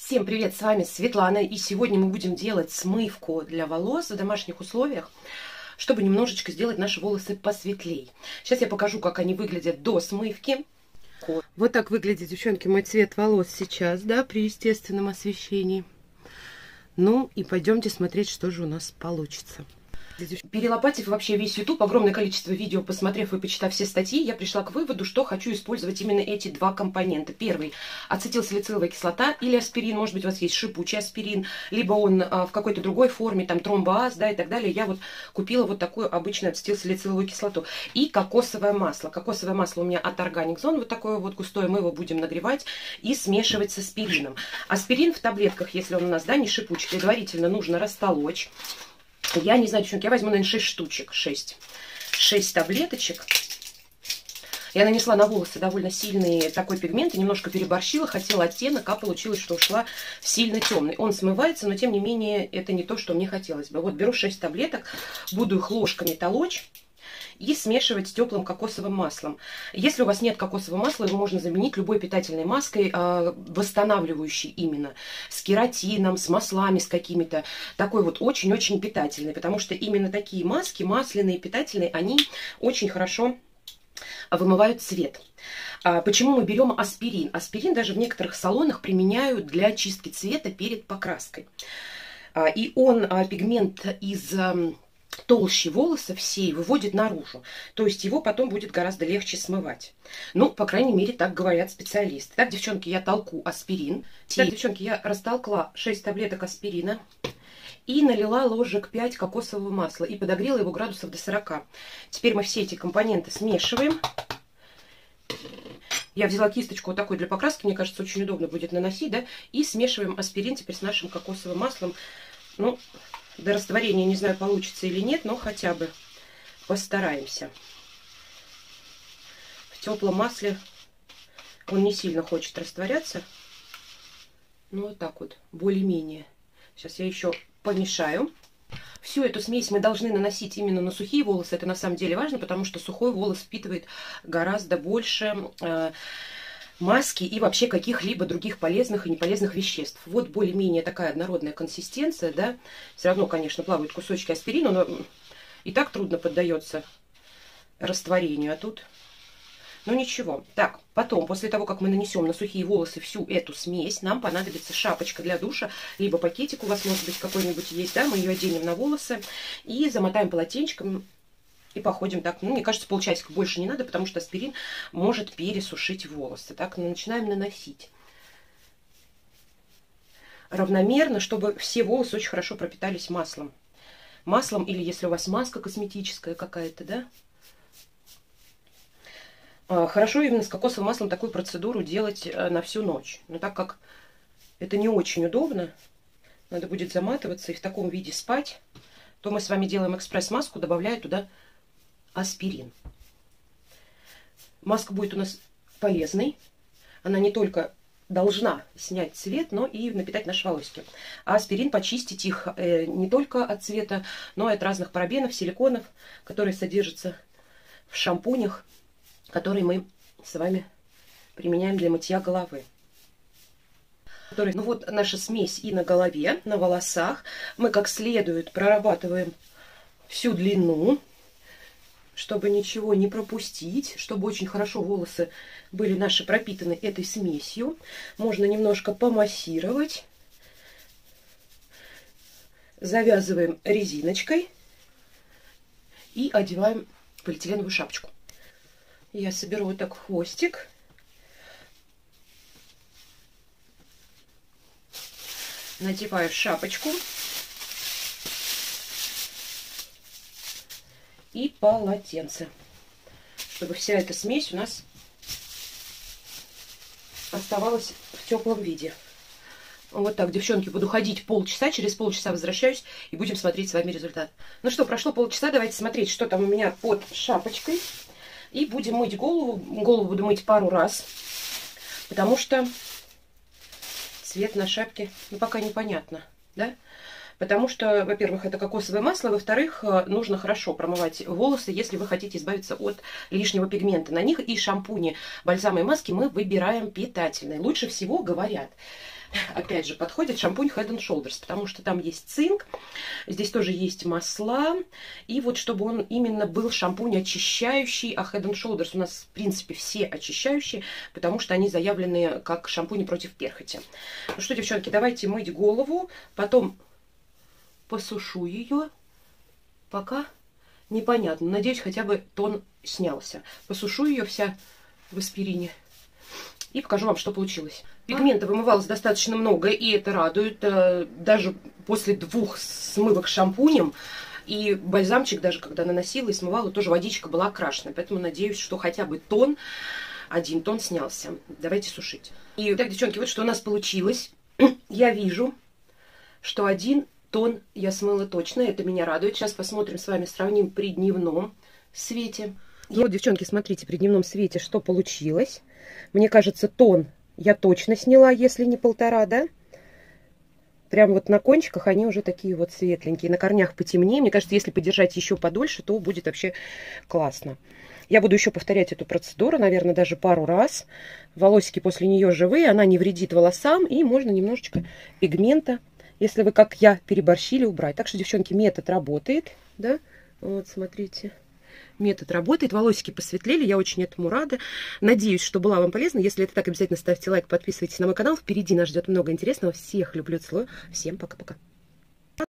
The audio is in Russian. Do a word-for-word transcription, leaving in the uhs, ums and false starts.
Всем привет, с вами Светлана, и сегодня мы будем делать смывку для волос в домашних условиях, чтобы немножечко сделать наши волосы посветлей. Сейчас я покажу, как они выглядят до смывки. Вот так выглядит, девчонки, мой цвет волос сейчас, да, при естественном освещении. Ну и пойдемте смотреть, что же у нас получится. Перелопатив вообще весь YouTube, огромное количество видео, посмотрев и почитав все статьи, я пришла к выводу, что хочу использовать именно эти два компонента. Первый – ацетилсалициловая кислота или аспирин. Может быть, у вас есть шипучий аспирин, либо он а, в какой-то другой форме, там тромбоаз, да, и так далее. Я вот купила вот такую обычную ацетилсалициловую кислоту. И кокосовое масло. Кокосовое масло у меня от Organic Zone, вот такое вот густое. Мы его будем нагревать и смешивать с аспирином. Аспирин в таблетках, если он у нас, да, не шипучий, предварительно нужно растолочь. Я не знаю, девчонки, я возьму, наверное, шесть штучек, шесть. шесть таблеточек. Я нанесла на волосы довольно сильный такой пигмент, и немножко переборщила, хотела оттенок, а получилось, что ушла сильно темный. Он смывается, но тем не менее это не то, что мне хотелось бы. Вот беру шесть таблеток, буду их ложками толочь и смешивать с теплым кокосовым маслом. Если у вас нет кокосового масла, его можно заменить любой питательной маской, э, восстанавливающей именно, с кератином, с маслами, с какими-то, такой вот очень-очень питательной, потому что именно такие маски, масляные, питательные, они очень хорошо вымывают цвет. А почему мы берем аспирин? Аспирин даже в некоторых салонах применяют для чистки цвета перед покраской. А, и он, а, пигмент из... толще волоса всей выводит наружу. То есть его потом будет гораздо легче смывать. Ну, по крайней мере, так говорят специалисты. Так, девчонки, я толку аспирин. Так, девчонки, я растолкла шесть таблеток аспирина и налила ложек пять кокосового масла и подогрела его градусов до сорока. Теперь мы все эти компоненты смешиваем. Я взяла кисточку вот такой для покраски, мне кажется, очень удобно будет наносить, да, и смешиваем аспирин теперь с нашим кокосовым маслом. Ну, до растворения не знаю, получится или нет, но хотя бы постараемся. В теплом масле он не сильно хочет растворяться. Ну, вот так вот, более-менее. Сейчас я еще помешаю. Всю эту смесь мы должны наносить именно на сухие волосы. Это на самом деле важно, потому что сухой волос впитывает гораздо больше э, маски и вообще каких-либо других полезных и неполезных веществ. Вот более-менее такая однородная консистенция, да. Все равно, конечно, плавают кусочки аспирина, но и так трудно поддается растворению, а тут... Ну ничего. Так, потом, после того, как мы нанесем на сухие волосы всю эту смесь, нам понадобится шапочка для душа, либо пакетик у вас, может быть, какой-нибудь есть, да, мы ее оденем на волосы и замотаем полотенчиком. И походим так, ну, мне кажется, полчасика больше не надо, потому что аспирин может пересушить волосы. Так, начинаем наносить равномерно, чтобы все волосы очень хорошо пропитались маслом. Маслом, или если у вас маска косметическая какая-то, да. Хорошо именно с кокосовым маслом такую процедуру делать на всю ночь. Но так как это не очень удобно, надо будет заматываться и в таком виде спать, то мы с вами делаем экспресс-маску, добавляя туда аспирин. Маска будет у нас полезной. Она не только должна снять цвет, но и напитать наши волосики. А аспирин почистить их э, не только от цвета, но и от разных парабенов, силиконов, которые содержатся в шампунях, которые мы с вами применяем для мытья головы. Ну вот наша смесь и на голове, на волосах. Мы как следует прорабатываем всю длину, чтобы ничего не пропустить, чтобы очень хорошо волосы были наши пропитаны этой смесью. Можно немножко помассировать. Завязываем резиночкой и одеваем полиэтиленовую шапочку. Я соберу вот так хвостик. Надеваю шапочку. И полотенце, чтобы вся эта смесь у нас оставалась в теплом виде. Вот так, девчонки, буду ходить полчаса, через полчаса возвращаюсь и будем смотреть с вами результат. Ну что, прошло полчаса, давайте смотреть, что там у меня под шапочкой. И будем мыть голову. Голову буду мыть пару раз, потому что цвет на шапке, ну, пока непонятно, да? Потому что, во-первых, это кокосовое масло, во-вторых, нужно хорошо промывать волосы, если вы хотите избавиться от лишнего пигмента на них. И шампуни, бальзамы и маски мы выбираем питательные. Лучше всего, говорят, опять же, подходит шампунь Head and Shoulders, потому что там есть цинк, здесь тоже есть масла, и вот чтобы он именно был шампунь очищающий, а Head and Shoulders у нас, в принципе, все очищающие, потому что они заявлены как шампуни против перхоти. Ну что, девчонки, давайте мыть голову, потом посушу ее, пока непонятно. Надеюсь, хотя бы тон снялся. Посушу ее вся в аспирине и покажу вам, что получилось. Пигмента вымывалось достаточно много, и это радует. Даже после двух смывок шампунем и бальзамчик, даже когда наносила и смывала, тоже водичка была окрашена. Поэтому надеюсь, что хотя бы тон, один тон снялся. Давайте сушить. И так, девчонки, вот что у нас получилось. Я вижу, что один тон я смыла точно. Это меня радует. Сейчас посмотрим с вами, сравним при дневном свете. И вот, девчонки, смотрите, при дневном свете, что получилось. Мне кажется, тон я точно сняла, если не полтора, да? Прям вот на кончиках они уже такие вот светленькие. На корнях потемнее. Мне кажется, если подержать еще подольше, то будет вообще классно. Я буду еще повторять эту процедуру, наверное, даже пару раз. Волосики после нее живые, она не вредит волосам. И можно немножечко пигмента, если вы, как я, переборщили, убрать. Так что, девчонки, метод работает, да? Вот, смотрите. Метод работает, волосики посветлели, я очень этому рада. Надеюсь, что была вам полезна. Если это так, обязательно ставьте лайк, подписывайтесь на мой канал. Впереди нас ждет много интересного. Всех люблю, целую. Всем пока-пока.